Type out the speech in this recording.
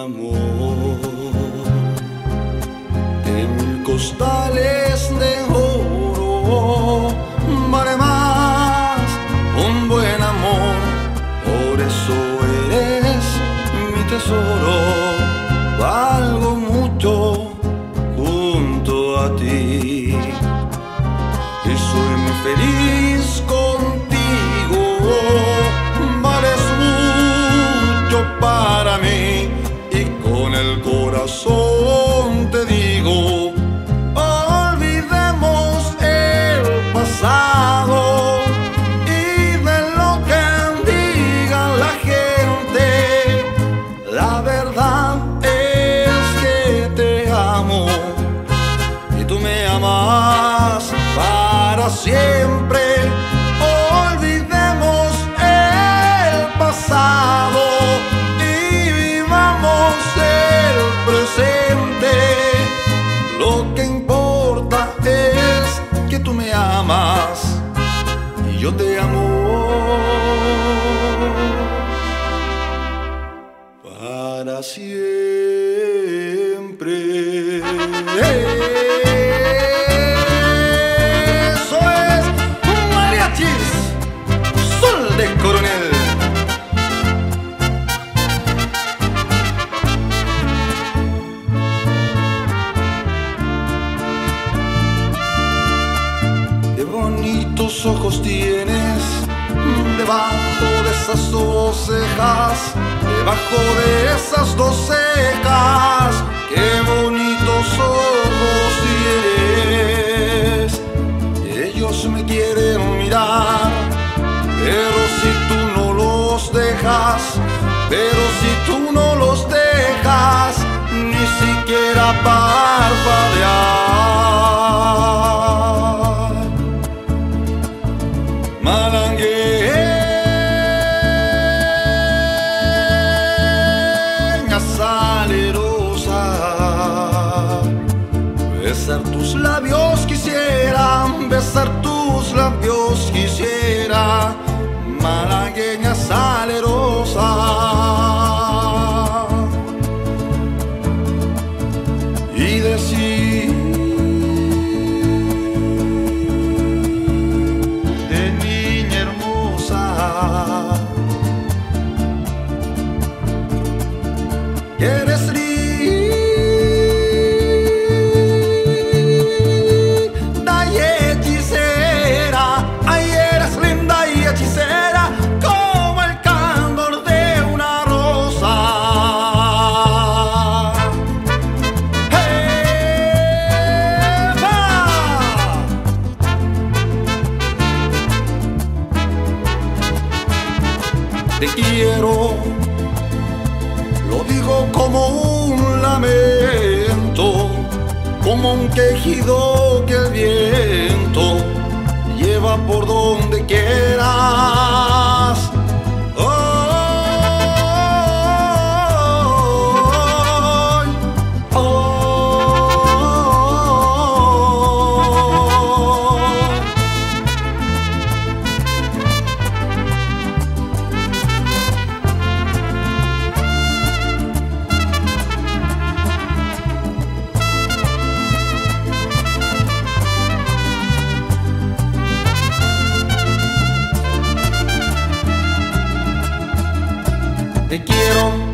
amor. En costales de oro vale más un buen amor, por eso eres mi tesoro. Valgo mucho junto a ti y soy muy feliz contigo. Vales mucho para mí y con el corazón te digo: olvidemos el pasado y de lo que diga la gente. La verdad es que te amo y tú me amas para siempre. Olvidemos el pasado y vivamos el presente. Lo que importa es que tú me amas y yo te amo para siempre. Eso es Mariachis, Sol de Coronel. Qué bonitos ojos tienes debajo de esas dos cejas, debajo de esas dos cejas. Qué bonitos ojos tienes. Ellos me quieren mirar, pero si tú no los dejas, pero si tú no los dejas, ni siquiera parpadear. Malagueña salerosa, besar tus labios quisiera, besar tus labios quisiera. Malagueña salerosa, y decir de niña hermosa que eres linda y hechicera. Ay, eres linda y hechicera como el candor de una rosa. ¡Eva! Te quiero, lo digo como un lamento, como un quejido que el viento lleva por donde quieras. Oh, oh, oh. Te quiero